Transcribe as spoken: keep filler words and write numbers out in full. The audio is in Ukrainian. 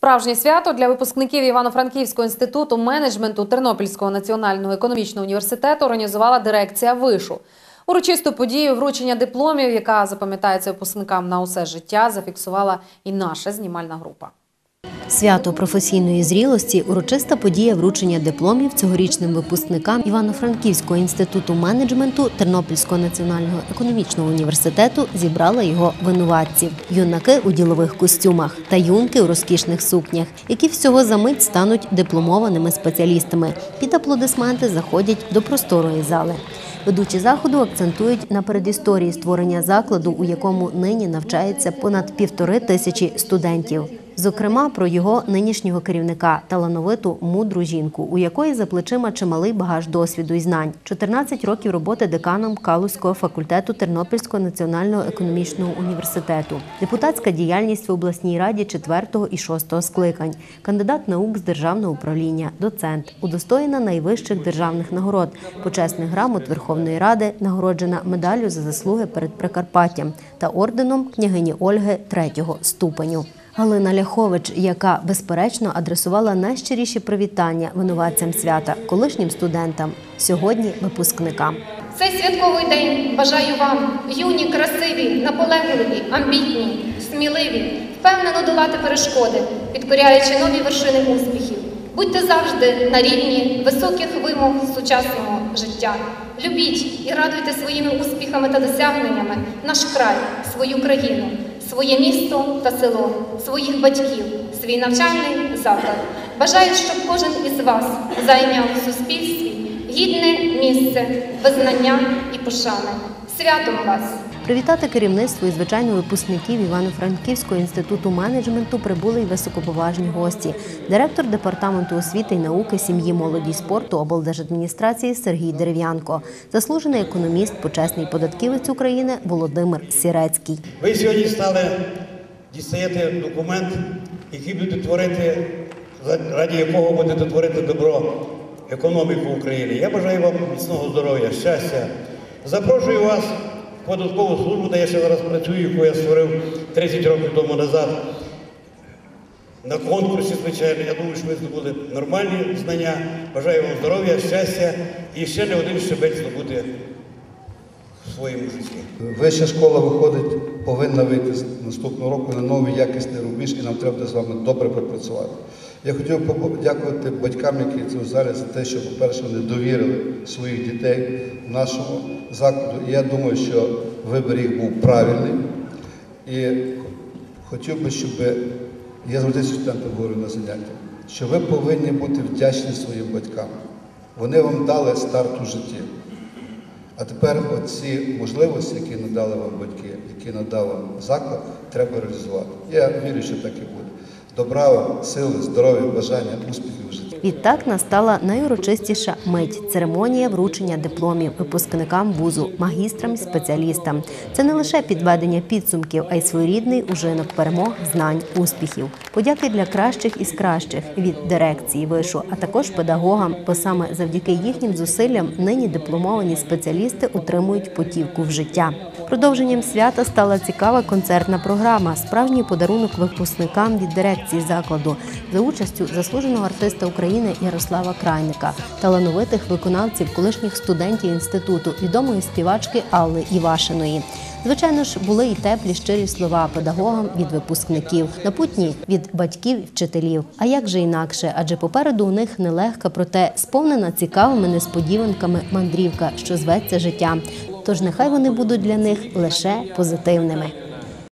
Справжнє свято для випускників Івано-Франківського інституту менеджменту Тернопільського національного економічного університету організувала дирекція вишу. Урочисту подію вручення дипломів, яка запам'ятається випускникам на усе життя, зафіксувала і наша знімальна група. Свято професійної зрілості – урочиста подія вручення дипломів цьогорічним випускникам Івано-Франківського інституту менеджменту Тернопільського національного економічного університету зібрала його винуватців. Юнаки у ділових костюмах та юнки у розкішних сукнях, які всього за мить стануть дипломованими спеціалістами. Під аплодисменти заходять до просторої зали. Ведучі заходу акцентують на передісторії створення закладу, у якому нині навчається понад півтори тисячі студентів. Зокрема, про його нинішнього керівника – талановиту, мудру жінку, у якої за плечима чималий багаж досвіду і знань. чотирнадцять років роботи деканом Калузького факультету Тернопільського національного економічного університету. Депутатська діяльність в обласній раді четвертого і шостого скликань. Кандидат наук з державного управління, доцент. Удостоєна найвищих державних нагород. Почесних грамот Верховної Ради, нагороджена медаллю за заслуги перед Прикарпаттям та орденом княгині Ольги третього ступеню. Галина Ляхович, яка, безперечно, адресувала найщиріші привітання винуватцям свята, колишнім студентам, сьогодні випускникам. Цей святковий день бажаю вам, юні, красиві, наполегливі, амбітні, сміливі, впевнено долати перешкоди, підкоряючи нові вершини успіхів. Будьте завжди на рівні високих вимог сучасного життя. Любіть і радуйте своїми успіхами та досягненнями наш край, свою країну, своє місто та село, своїх батьків, свій навчальний заклад. Бажаю, щоб кожен із вас зайняв у суспільстві гідне місце, визнання і пошани. Святом вас! Привітати керівництво і, звичайно, випускників Івано-Франківського інституту менеджменту прибули й високоповажні гості. Директор департаменту освіти і науки, сім'ї, молоді й спорту облдержадміністрації Сергій Дерев'янко, заслужений економіст, почесний податківець України Володимир Сірецький. Ви сьогодні стали дістаєте документ, який буде творити, раді якого будете творити добро, економіку України. Я бажаю вам міцного здоров'я, щастя. Запрошую вас в податкову службу, де я ще зараз працюю, яку я створив тридцять років тому назад. На конкурсі, звичайно, я думаю, що ви здобули нормальні знання. Бажаю вам здоров'я, щастя і ще не один щебель здобути в своєму житті. Вища школа виходить, повинна вийти з наступного року на новий якісний рубіж, і нам треба з вами добре попрацювати. Я хотів подякувати батькам, які це в залі, за те, що, по-перше, вони довірили своїх дітей нашому закладу. І я думаю, що вибір їх був правильний. І хотів би, щоб, я завжди студентам говорю на заняттях, що ви повинні бути вдячні своїм батькам. Вони вам дали старт у житті. А тепер оці можливості, які надали вам батьки, які надав вам заклад, треба реалізувати. Я вірю, що так і буде. Добра вам, сили, здоров'я, бажання, успіхів у житті. Відтак настала найурочистіша мить – церемонія вручення дипломів випускникам вузу, магістрам і спеціалістам. Це не лише підведення підсумків, а й своєрідний ужинок перемог, знань, успіхів. Подяки для кращих із кращих від дирекції вишу, а також педагогам, бо саме завдяки їхнім зусиллям нині дипломовані спеціалісти отримують путівку в життя. Продовженням свята стала цікава концертна програма, справжній подарунок випускникам від дирекції закладу за участю заслуженого артиста України Ярослава Крайника, талановитих виконавців, колишніх студентів інституту, відомої співачки Алли Івашиної. Звичайно ж, були і теплі, щирі слова педагогам від випускників, напутні від батьків і вчителів. А як же інакше? Адже попереду у них нелегка, проте сповнена цікавими несподіванками мандрівка, що зветься життя. Тож нехай вони будуть для них лише позитивними.